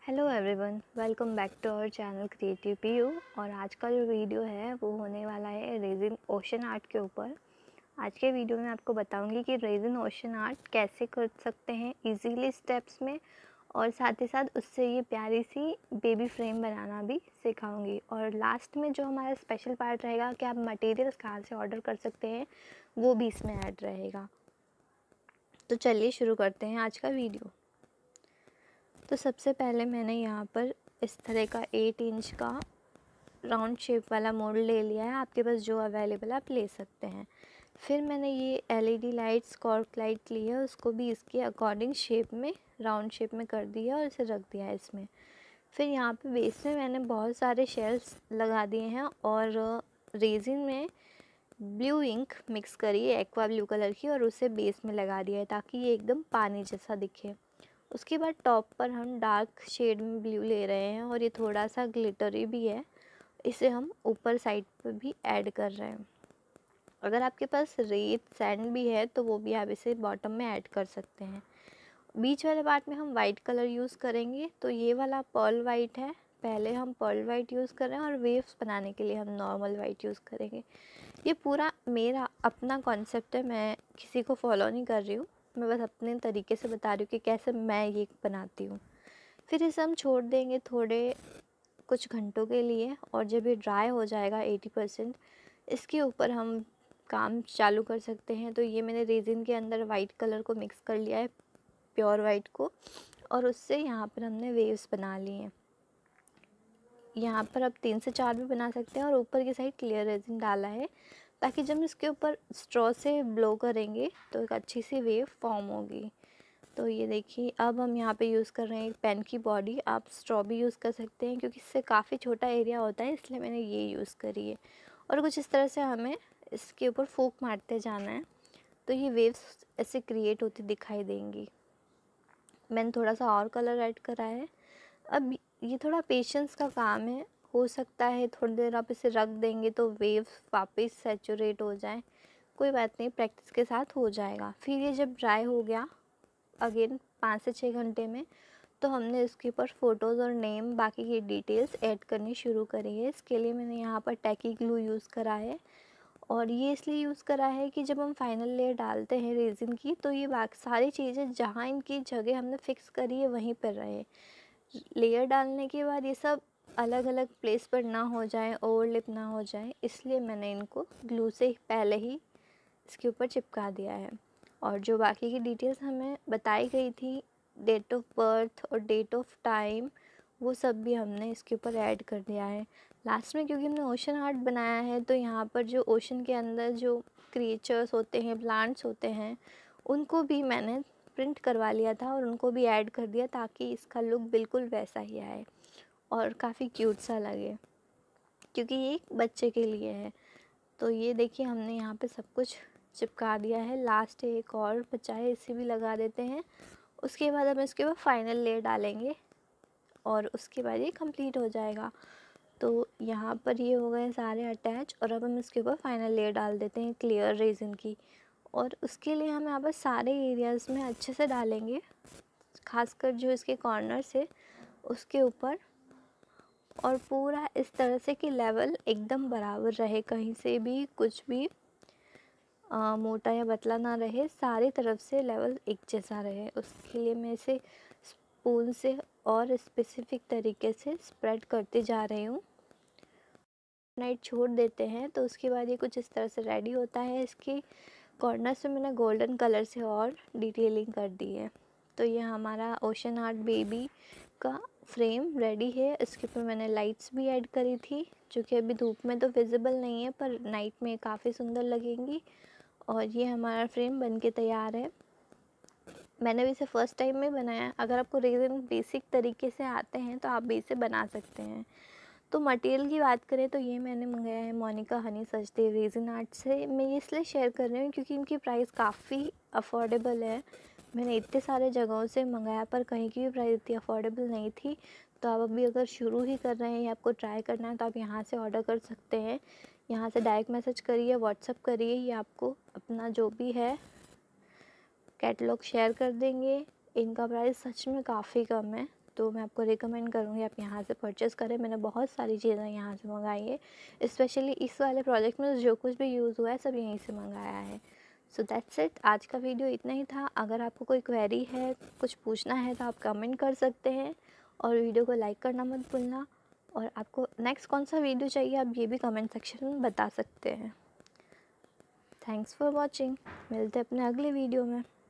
Hello everyone, welcome back to our channel creative Piyu. और आज का जो वीडियो है वो होने वाला है रेजिन ओशन आर्ट के ऊपर। आज के वीडियो में आपको बताऊंगी कि रेजिन ओशन आर्ट कैसे कर सकते हैं इजीली स्टेप्स में, और साथ ही साथ उससे ये प्यारी सी बेबी फ्रेम बनाना भी सिखाऊंगी। और लास्ट में जो हमारा स्पेशल पार्ट रहेगा कि आप मटेरियल्स कहाँ से ऑर्डर कर सकते हैं वो भी इसमें ऐड रहेगा। तो चलिए शुरू करते हैं आज का वीडियो। तो सबसे पहले मैंने यहाँ पर इस तरह का 8 इंच का राउंड शेप वाला मोल्ड ले लिया है। आपके पास जो अवेलेबल आप ले सकते हैं। फिर मैंने ये एलईडी लाइट्स कॉर्क लाइट ली है, उसको भी इसके अकॉर्डिंग शेप में राउंड शेप में कर दिया और इसे रख दिया है इसमें। फिर यहाँ पे बेस में मैंने बहुत सारे शेल्स लगा दिए हैं और रेजिन में ब्लू इंक मिक्स करी है एक्वा ब्लू कलर की, और उसे बेस में लगा दिया है ताकि ये एकदम पानी जैसा दिखे। उसके बाद टॉप पर हम डार्क शेड में ब्लू ले रहे हैं और ये थोड़ा सा ग्लिटरी भी है, इसे हम ऊपर साइड पर भी ऐड कर रहे हैं। अगर आपके पास रेत सैंड भी है तो वो भी आप इसे बॉटम में ऐड कर सकते हैं। बीच वाले पार्ट में हम वाइट कलर यूज़ करेंगे, तो ये वाला पर्ल वाइट है। पहले हम पर्ल वाइट यूज़ कर रहे हैं और वेव्स बनाने के लिए हम नॉर्मल वाइट यूज़ करेंगे। ये पूरा मेरा अपना कॉन्सेप्ट है, मैं किसी को फॉलो नहीं कर रही हूँ, मैं बस अपने तरीके से बता रही हूँ कि कैसे मैं ये बनाती हूँ। फिर इसे हम छोड़ देंगे थोड़े कुछ घंटों के लिए, और जब ये ड्राई हो जाएगा 80%, इसके ऊपर हम काम चालू कर सकते हैं। तो ये मैंने रेजिन के अंदर वाइट कलर को मिक्स कर लिया है, प्योर वाइट को, और उससे यहाँ पर हमने वेव्स बना लिए हैं। यहाँ पर आप 3 से 4 भी बना सकते हैं, और ऊपर की साइड क्लियर रेजिन डाला है ताकि जब इसके ऊपर स्ट्रॉ से ब्लो करेंगे तो एक अच्छी सी वेव फॉर्म होगी। तो ये देखिए, अब हम यहाँ पे यूज़ कर रहे हैं एक पेन की बॉडी। आप स्ट्रॉ भी यूज़ कर सकते हैं क्योंकि इससे काफ़ी छोटा एरिया होता है, इसलिए मैंने ये यूज़ करी है। और कुछ इस तरह से हमें इसके ऊपर फूंक मारते जाना है, तो ये वेव्स ऐसे क्रिएट होती दिखाई देंगी। मैंने थोड़ा सा और कलर ऐड करा है। अब ये थोड़ा पेशेंस का काम है, हो सकता है थोड़ी देर आप इसे रख देंगे तो वेव्स वापस सैचुरेट हो जाए, कोई बात नहीं, प्रैक्टिस के साथ हो जाएगा। फिर ये जब ड्राई हो गया अगेन 5 से 6 घंटे में, तो हमने इसके ऊपर फ़ोटोज़ और नेम बाकी की डिटेल्स ऐड करनी शुरू करी है। इसके लिए मैंने यहाँ पर टैकी ग्लू यूज़ करा है, और ये इसलिए यूज़ करा है कि जब हम फाइनल लेयर डालते हैं रेजिन की, तो ये बाकी सारी चीज़ें जहाँ इनकी जगह हमने फ़िक्स करी है वहीं पर रहे। लेयर डालने के बाद ये सब अलग अलग प्लेस पर ना हो जाए, ओवरलिप ना हो जाए, इसलिए मैंने इनको ग्लू से पहले ही इसके ऊपर चिपका दिया है। और जो बाकी की डिटेल्स हमें बताई गई थी, डेट ऑफ बर्थ और डेट ऑफ टाइम, वो सब भी हमने इसके ऊपर ऐड कर दिया है लास्ट में। क्योंकि हमने ओशन आर्ट बनाया है तो यहाँ पर जो ओशन के अंदर जो क्रिएचर्स होते हैं, प्लांट्स होते हैं, उनको भी मैंने प्रिंट करवा लिया था और उनको भी ऐड कर दिया ताकि इसका लुक बिल्कुल वैसा ही आए और काफ़ी क्यूट सा लगे, क्योंकि ये एक बच्चे के लिए है। तो ये देखिए, हमने यहाँ पे सब कुछ चिपका दिया है। लास्ट एक और बचा है, इसे भी लगा देते हैं। उसके बाद हम इसके ऊपर फाइनल लेयर डालेंगे और उसके बाद ये कंप्लीट हो जाएगा। तो यहाँ पर ये हो गए सारे अटैच, और अब हम इसके ऊपर फाइनल लेयर डाल देते हैं क्लियर रेजिन की। और उसके लिए हम यहाँ पर सारे एरियाज़ में अच्छे से डालेंगे, खासकर जो इसके कॉर्नर्स है उसके ऊपर, और पूरा इस तरह से कि लेवल एकदम बराबर रहे, कहीं से भी कुछ भी मोटा या पतला ना रहे, सारी तरफ से लेवल एक जैसा रहे। उसके लिए मैं इसे स्पून से और स्पेसिफिक तरीके से स्प्रेड करते जा रही हूँ। नाइट छोड़ देते हैं तो उसके बाद ये कुछ इस तरह से रेडी होता है। इसकी कॉर्नर्स में मैंने गोल्डन कलर से और डिटेलिंग कर दी है। तो ये हमारा ओशन आर्ट बेबी का फ्रेम रेडी है। इसके ऊपर मैंने लाइट्स भी ऐड करी थी, जो कि अभी धूप में तो विजिबल नहीं है पर नाइट में काफ़ी सुंदर लगेंगी। और ये हमारा फ्रेम बनके तैयार है। मैंने भी इसे फ़र्स्ट टाइम में बनाया। अगर आपको रेज़िन बेसिक तरीके से आते हैं तो आप भी इसे बना सकते हैं। तो मटेरियल की बात करें तो ये मैंने मंगाया है मोनिका हनी सचदेव रेज़िन आर्ट से। मैं ये इसलिए शेयर कर रही हूँ क्योंकि इनकी प्राइस काफ़ी अफोर्डेबल है। मैंने इतने सारे जगहों से मंगाया पर कहीं की भी प्राइस इतनी अफोर्डेबल नहीं थी। तो आप अभी अगर शुरू ही कर रहे हैं या आपको ट्राई करना है तो आप यहाँ से ऑर्डर कर सकते हैं। यहाँ से डायरेक्ट मैसेज करिए, व्हाट्सअप करिए, ये आपको अपना जो भी है कैटलॉग शेयर कर देंगे। इनका प्राइस सच में काफ़ी कम है, तो मैं आपको रिकमेंड करूँगी आप यहाँ से परचेज़ करें। मैंने बहुत सारी चीज़ें यहाँ से मंगाई है, स्पेशली इस वाले प्रोजेक्ट में जो कुछ भी यूज़ हुआ है सब यहीं से मंगाया है। सो दैट्स इट, आज का वीडियो इतना ही था। अगर आपको कोई क्वेरी है, कुछ पूछना है तो आप कमेंट कर सकते हैं और वीडियो को लाइक करना मत भूलना। और आपको नेक्स्ट कौन सा वीडियो चाहिए आप ये भी कमेंट सेक्शन में बता सकते हैं। थैंक्स फॉर वॉचिंग, मिलते हैं अपने अगले वीडियो में।